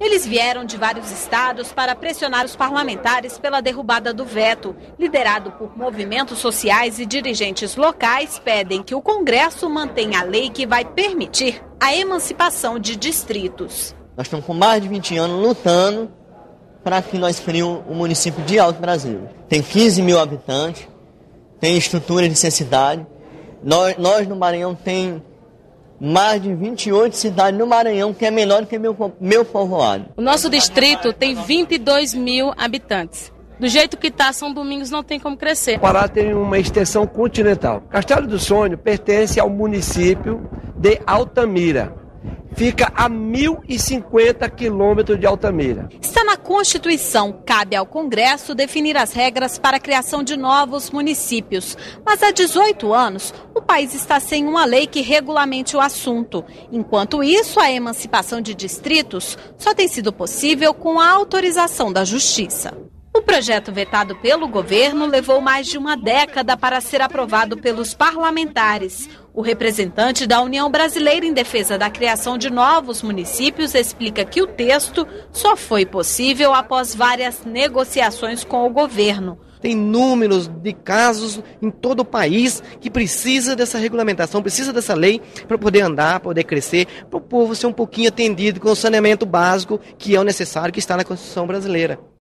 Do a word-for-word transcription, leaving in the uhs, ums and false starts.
Eles vieram de vários estados para pressionar os parlamentares pela derrubada do veto. Liderado por movimentos sociais e dirigentes locais, pedem que o Congresso mantenha a lei que vai permitir a emancipação de distritos. Nós estamos com mais de vinte anos lutando para que nós criemos o município de Alto Brasília. Tem quinze mil habitantes, tem estrutura de cidade. Nós, nós no Maranhão tem mais de vinte e oito cidades no Maranhão, que é menor que meu, meu povoado. O nosso distrito tem vinte e dois mil habitantes. Do jeito que está, São Domingos não tem como crescer. O Pará tem uma extensão continental. Castelo do Sonho pertence ao município de Altamira. Fica a mil e cinquenta quilômetros de Altamira. Está na Constituição. Cabe ao Congresso definir as regras para a criação de novos municípios. Mas há dezoito anos, o país está sem uma lei que regulamente o assunto. Enquanto isso, a emancipação de distritos só tem sido possível com a autorização da Justiça. O projeto vetado pelo governo levou mais de uma década para ser aprovado pelos parlamentares. O representante da União Brasileira em Defesa da Criação de Novos Municípios explica que o texto só foi possível após várias negociações com o governo. Tem números de casos em todo o país que precisa dessa regulamentação, precisa dessa lei para poder andar, poder crescer, para o povo ser um pouquinho atendido com o saneamento básico que é o necessário, que está na Constituição brasileira.